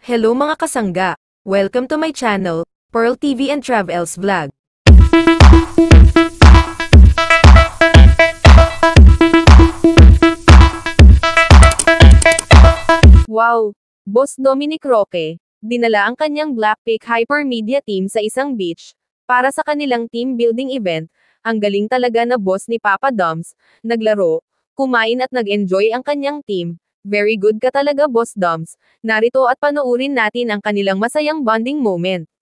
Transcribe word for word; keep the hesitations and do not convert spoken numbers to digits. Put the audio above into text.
Hello mga kasangga! Welcome to my channel, Pearl T V and Travels Vlog. Wow! Boss Dominic Roque, dinala ang kanyang Blackpink Hypermedia team sa isang beach, para sa kanilang team building event. Ang galing talaga na boss ni Papa Doms, naglaro, kumain at nag-enjoy ang kanyang team. Very good ka talaga Boss Doms. Narito at panoorin natin ang kanilang masayang bonding moment.